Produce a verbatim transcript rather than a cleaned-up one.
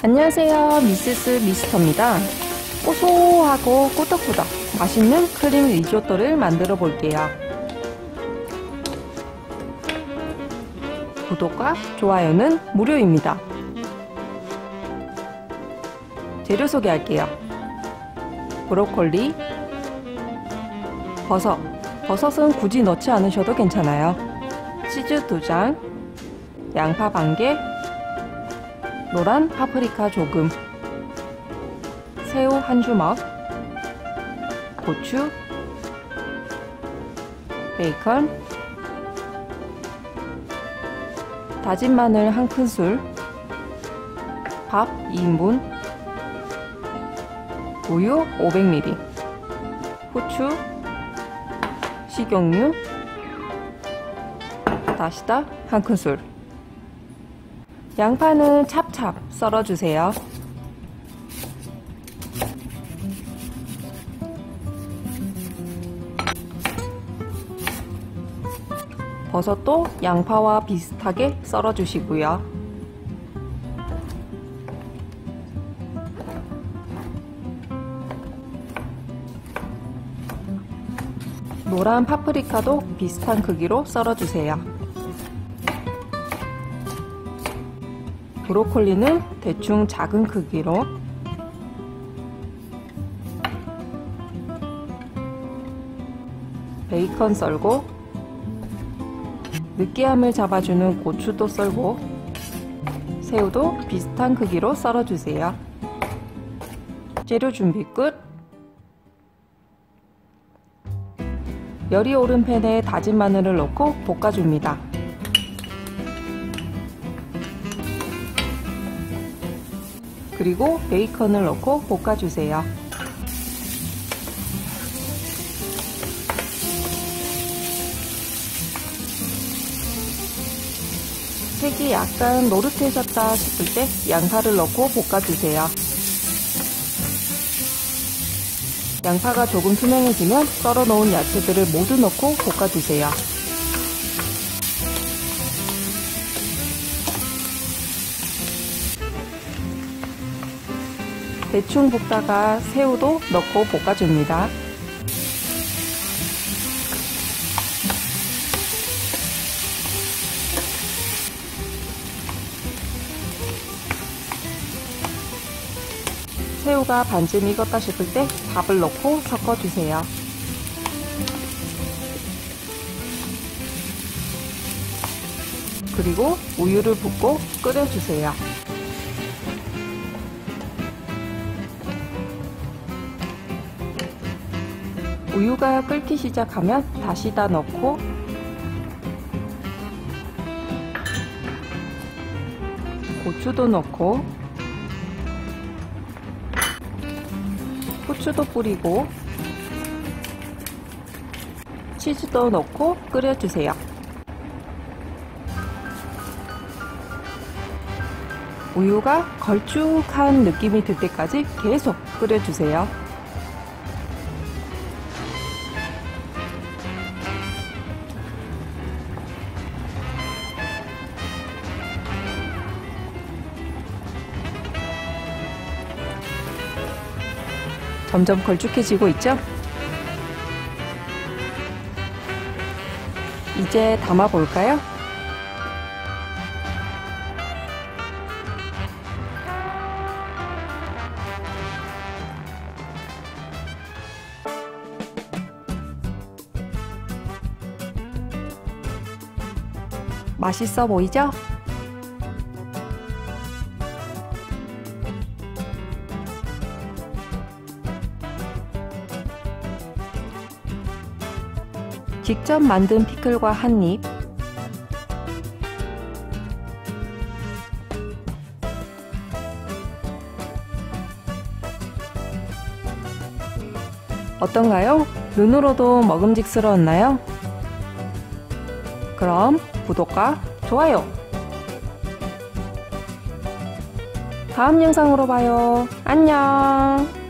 안녕하세요, 미세스 미스터입니다. 고소하고 꾸덕꾸덕 맛있는 크림 리조또를 만들어 볼게요. 구독과 좋아요는 무료입니다. 재료 소개할게요. 브로콜리, 버섯, 버섯은 굳이 넣지 않으셔도 괜찮아요. 치즈 두 장, 양파 반 개, 노란 파프리카 조금, 새우 한 주먹, 고추, 베이컨, 다진 마늘 한 큰술, 밥 이 인분, 우유 오백 밀리리터, 후추, 식용유, 다시다 한 큰술. 양파는 찹찹 썰어주세요. 버섯도 양파와 비슷하게 썰어주시고요. 노란 파프리카도 비슷한 크기로 썰어주세요. 브로콜리는 대충 작은 크기로, 베이컨 썰고, 느끼함을 잡아주는 고추도 썰고, 새우도 비슷한 크기로 썰어주세요. 재료 준비 끝! 열이 오른 팬에 다진 마늘을 넣고 볶아줍니다. 그리고 베이컨을 넣고 볶아주세요. 색이 약간 노릇해졌다 싶을 때 양파를 넣고 볶아주세요. 양파가 조금 투명해지면 썰어 놓은 야채들을 모두 넣고 볶아주세요. 대충 볶다가 새우도 넣고 볶아줍니다. 새우가 반쯤 익었다 싶을 때 밥을 넣고 섞어주세요. 그리고 우유를 붓고 끓여주세요. 우유가 끓기 시작하면 다시다 넣고, 고추도 넣고, 후추도 뿌리고, 치즈도 넣고 끓여주세요. 우유가 걸쭉한 느낌이 들 때까지 계속 끓여주세요. 점점 걸쭉해지고 있죠? 이제 담아 볼까요? 맛있어 보이죠? 직접 만든 피클과 한 입, 어떤가요? 눈으로도 먹음직스러웠나요? 그럼 구독과 좋아요! 다음 영상으로 봐요. 안녕!